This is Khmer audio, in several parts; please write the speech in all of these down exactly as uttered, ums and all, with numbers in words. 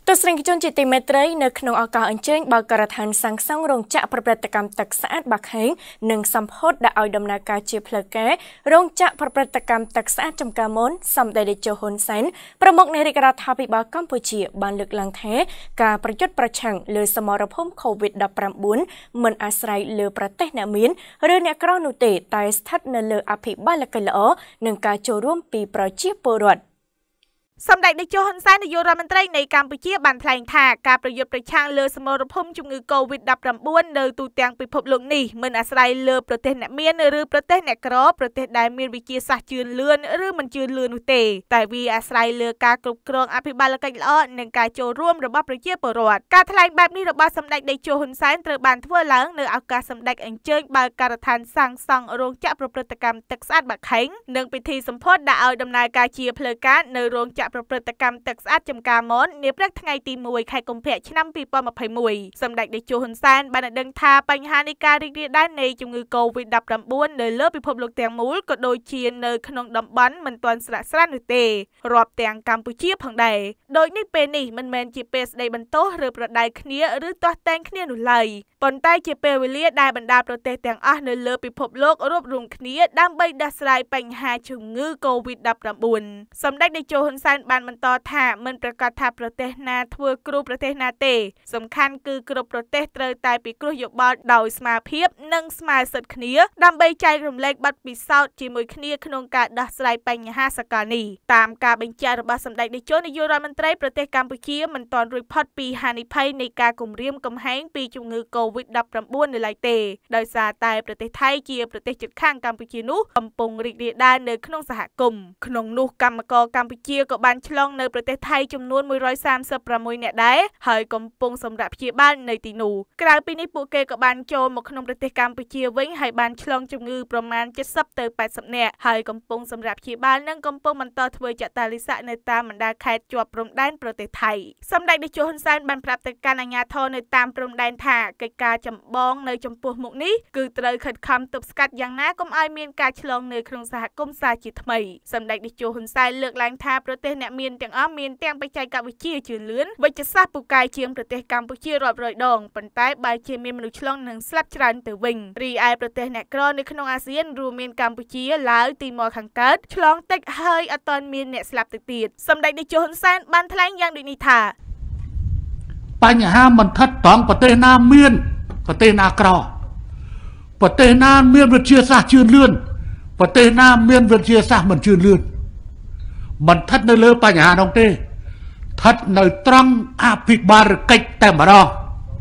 ទស្សនិកជនជាទីមេត្រីនៅក្នុងឱកាសអញ្ជើញបើការដ្ឋានសាងសង់រោងចក្រប្រព្រឹត្តកម្មទឹកស្អាតបាខេងនិងសម្ពោធដាក់ឲ្យដំណើរការជាផ្លូវការរោងចក្រប្រព្រឹត្តកម្មទឹកស្អាតចំការមុនសម្ដេចតេជោហ៊ុនសែនប្រមុខនៃរាជរដ្ឋាភិបាលកម្ពុជាបានលើកឡើងថាការប្រយុទ្ធប្រឆាំងលើសមរភូមិ COVID ដប់ប្រាំបួន មិនអាស្រ័យលើប្រទេសអ្នកមានឬអ្នកក្រនោះទេតែស្ថិតនៅលើអភិបាលកិច្ចល្អនិងការចូលរួមពីប្រជាពលរដ្ឋសម្ដេចតេជោហ៊ុនសែននាយករដ្ឋមន្ត្រីនៃកម្ពុជាបានថ្លែងថាការប្រយុទ្ធប្រឆាំងលើសមរភូមិជំងឺ COVID ដប់ប្រាំបួន នៅទូទាំងពិភពលោកនេះមិនអាស្រ័យលើប្រទេសអ្នកមានឬប្រទេសអ្នកក្រប្រទេសដែលមានវិជាសាស្ត្រជឿនលឿនឬមិនជឿនលឿននោះទេតែវាអាស្រ័យលើការគ្រប់គ្រងអភិបាលកិច្ចល្អនិងការចូលរួមរបស់ប្រជាពលរដ្ឋការថ្លែងបែបនេះរបស់សម្ដេចតេជោហ៊ុនសែនត្រូវបានធ្វើឡើងនៅឱកាសសម្ដេចអញ្ជើញបើកការដ្ឋានសាងសង់រោងចក្រប្រព្រឹត្តកម្មទឹកស្អាតបាខេងនិងពិធីសម្ពោធដាក់ឲ្យដំណើរការជាផ្លូវការនៅរោងចក្រប្រព្រឹត្តកម្មទឹកស្អាតចំការមននាព្រឹកថ្ងៃទីមួយខែកុម្ភៈឆ្នាំពីរពាន់ម្ភៃមួយ សម្ដេចតេជោហ៊ុនសែនបានដឹងថាបញ្ហានៃការរីករាលដាលនៃជំងឺ COVID ដប់ប្រាំបួន នៅលើពិភពលោកទាំងមូលក៏ដូចជានៅក្នុងតំបន់មិនទាន់ស្រាកស្រាននោះទេរាប់ទាំងកម្ពុជាផងដែរដោយនេះពេលនេះមិនមែនជាពេលស្ដីបន្ទោសឬប្រដៅគ្នាឬទាស់តែងគ្នានោះឡើយប៉ុន្តែជាពេលវេលាដែលបណ្ដាប្រទេសទាំងអស់នៅលើពិភពលោករួបរวมគ្នាដើម្បីដោះស្រាយបញ្ហាជំងឺ COVID ដប់ប្រាំបួន សម្ដេចតេជោហ៊ុនសែនបានបន្តថាមិនប្រកាសថាប្រទេសណាធ្វើគ្រោះប្រទេសណាទេសំខាន់គឺគ្រប់ប្រទេសត្រូវតែពិគ្រោះយោបល់ដោយស្មារភាពនិងស្មើសិទ្ធិគ្នាដើម្បីចែករំលែកបទពិសោធន៍ជាមួយគ្នាក្នុងការដោះស្រាយបញ្ហាសកលនេះតាមការបញ្ជាក់របស់សម្ដេចតេជោនាយករដ្ឋមន្ត្រីប្រទេសកម្ពុជាមិនទាន់រួចផុតពីហានិភ័យនៃការគំរាមកំហែងពីជំងឺ COVID ដប់ប្រាំបួន នៅឡើយទេដោយសារតែប្រទេសថៃជាប្រទេសជិតខាងកម្ពុជានោះកំពុងរីករាលដាលនៅក្នុងសហគមន៍ក្នុងនោះកម្មករកម្ពុជាក៏បានឆ្លងនៅប្រទេសថៃចំនួនមួយរយសាមសិបប្រាំមួយនាក់ដែរហើយកំពុងសម្រាប់ព្យាបាលនៅទីនោះក្រៅពីនេះពួកគេក៏បានចូលមកក្នុងប្រទេសកម្ពុជាវិញហើយបានឆ្លងជំងឺប្រមាណเจ็ดสิบទៅแปดสิบនាក់ហើយកំពុងសម្រាប់ព្យាបាលនិងកំពុងបន្តធ្វើចតាលិស័កនៅតាមបណ្ដាខេត្តជាប់ព្រំដែនប្រទេសថៃសម្ដេចតេជោហ៊ុនសែនបានប្រាប់ទៅកាន់អាជ្ញាធរនៅតាមព្រំដែនថាកិច្ចការចម្បងនៅចំពោះមុខនេះគឺត្រូវខិតខំទប់ស្កាត់យ៉ាងណាកុំឲ្យមានការឆ្លងនៅក្នុងសហគមន៍សាជាថ្មីសម្ដេចតេជោហ៊ុនសែនលើកឡើងថាប្រទេសអ្នកមានទាំងអស់មានទាំងបច្ចេកវិទ្យាជឿនលឿនវិទ្យាសាស្ត្រពូកែជាងប្រទេសកម្ពុជារាប់រយដងប៉ុន្តែបែរជាមានមនុស្សឆ្លងនិងស្លាប់ច្រើនទៅវិញរីឯប្រទេសអ្នកក្រនៅក្នុងអាស៊ានរួមមានកម្ពុជាឡាវទីម៉ូខាងកើតឆ្លងតិចហើយអត់ទាន់មានអ្នកស្លាប់ទៅទៀតសម្ដេចតេជោហ៊ុនសែនបានថ្លែងយ៉ាងដូចនេះថាបញ្ហាមិនថិតត្រង់ប្រទេសណាមានប្រទេសណាក្រប្រទេសណាមានវិទ្យាសាស្ត្រជឿនលឿនប្រទេសណាមានវិទ្យាសាស្ត្រមិនជឿនលឿនមិនថិតនៅលើបញ្ហានោះទេស្ថិតនៅត្រង់អភិបាលកិច្ចតែម្ដង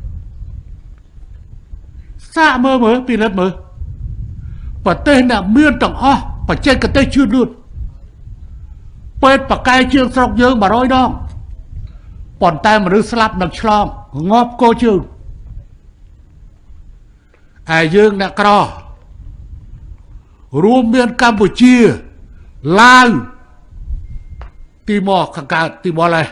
សាកមើលមើលពីលិតមើលប្រទេសអ្នកមានទាំងអស់បច្ចេកទេសជឿនលឿនពេទ្យបកែជាងស្រុកយើងមួយរយដងប៉ុន្តែមនុស្សស្លាប់នឹងឆ្លងងាប់កោជើងហើយយើងអ្នកក្ររួមមានកម្ពុជាឡាវទីម៉ូខាងកើតទីម៉ូឡេ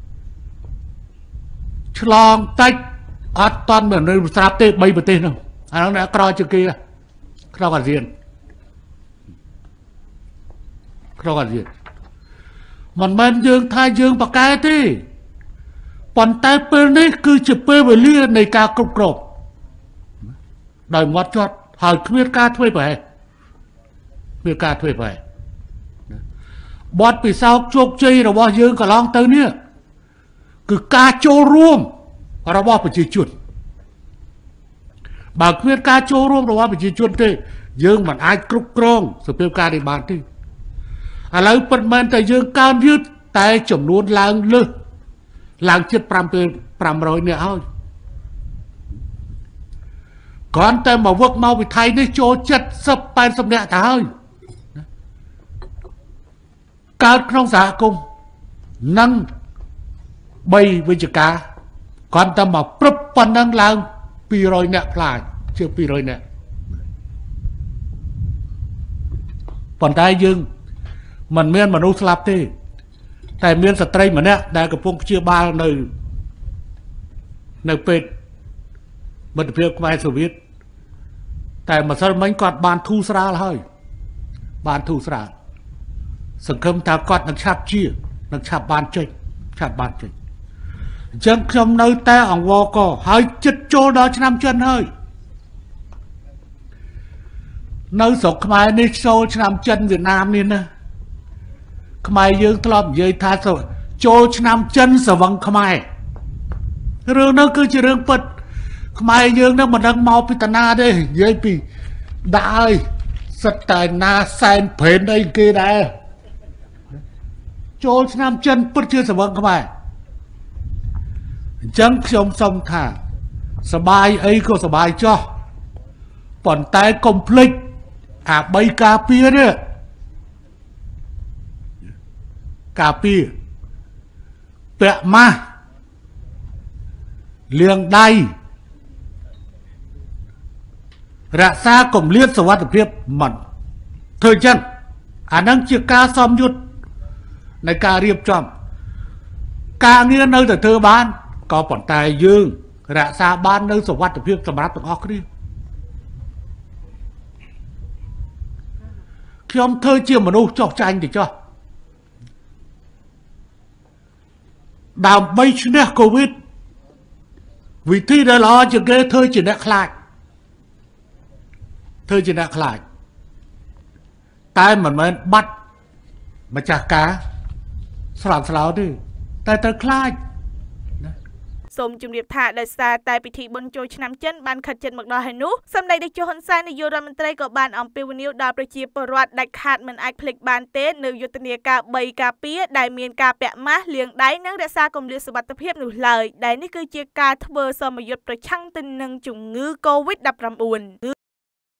ឆ្លងតិចអត់តន់មនុស្សស្លាប់ទេបីប្រទេសនោះអានោះអ្នកក្រជាងគេក្នុងអាស៊ានក្នុងអាស៊ានមិនមែនយើងថាយើងបកកែទេប៉ុន្តែពេលនេះគឺជាពេលវេលានៃការគ្រប់គ្រងដោយមាត់ចត់ហើយគ្មានការធ្វើប្រហែលគ្មានការធ្វើប្រហែលបទពិសោធន៍ជោគជ័យរបស់យើងកន្លងទៅនេះគឺការចូលរួមរបស់ប្រជាជនបើគ្មានការចូលរួមរបស់ប្រជាជនទេយើងមិនអាចគ្រប់គ្រងសភាពការនេះបានទេឥឡូវពិតមែនតែយើងកើនយឺតតែចំនួនឡើងលើសឡើងជិតប្រាំរយនាក់ហើយគ្រាន់តែមកវឹកមកវិថីនេះចូលเจ็ดสิบ แปดสิบនាក់ទៅហើយកើតក្នុងសហគមន៍នឹងបីវិជ្ជការគ្រាន់តែមកព្រឹបប៉ុណ្ណឹងឡើងពីរយនាក់ផ្លាយជាងពីរយនាក់ប៉ុន្តែយើងមិនមានមនុស្សស្លាប់ទេតែមានស្ត្រីម្នាក់ដែលកំពុងព្យាបាលនៅនៅពេទ្យមិត្តភាពខ្មែរសូវៀតតែម្សិលមិញគាត់បានធូរស្រាលហើយបានធូរស្រាលសង្ឃឹមថាគាត់នឹងឆាប់ជានឹងឆាប់បានចេញឆាប់បានចេញចឹងខ្ញុំនៅតែអង្វរកហើយចិត្តចូលដល់ឆ្នាំចិនហើយនៅស្រុកខ្មែរនេះចូលឆ្នាំចិនវៀតណាមនេះណាខ្មែរយើងធ្លាប់និយាយថាចូលឆ្នាំចិនស្រវឹងខ្មែររឿងនោះគឺជារឿងពិតខ្មែរយើងនឹងមិនដឹងមកពីតាណាទេនិយាយពីដាក់ហើយសិតតែណាសែនព្រេនអីគេដែរចូលឆ្នាំចិនពិតជាស្រវឹងខ្មែរអញ្ចឹងខ្ញុំសុំថាសបាយអីក៏សបាយចោះប៉ុន្តែកុំភ្លេចអាបីការពារនេះការពារពាក់ម៉ាស់លាងដៃរក្សាគម្លាតសុវត្ថិភាពមិនធ្វើអញ្ចឹងអានឹងជាការសមយុទ្ធនៃការរៀបចំការងារនៅតែធ្វើបានក៏ប៉ុន្តែយើងរក្សាបាននៅសុវត្ថិភាពសម្រាប់ទាំងអស់គ្នាខ្ញុំធ្វើជាមនុស្សចោះចាញ់ទៅចោះដើម្បីឈ្នះកូវីដវិធីដែលល្អជាងគេធ្វើជាអ្នកខ្លាចធ្វើជាអ្នកខ្លាចតែមិនមែនបាត់ម្ចាស់ការស្រាលស្លោទេតែត្រូវខ្លាចសូមជម្រាបថាដោយសារតែពិធីបុណ្យចូលឆ្នាំចិនបានខិតជិតមកដល់ហើយនោះសម្ដេចតេជោហ៊ុនសែននាយករដ្ឋមន្ត្រីក៏បានអំពាវនាវដល់ប្រជាពលរដ្ឋដាច់ខាតមិនអាចភ្លេចបានទេនៅយុទ្ធនាការបីការពារដែលមានការពាក់ម៉ាស់លាងដៃនិងរក្សាគម្លាតសុវត្ថិភាពនោះឡើយដែលនេះគឺជាការធ្វើសមយុទ្ធប្រឆាំងទៅនឹងជំងឺ កូវីដ ដប់ប្រាំបួន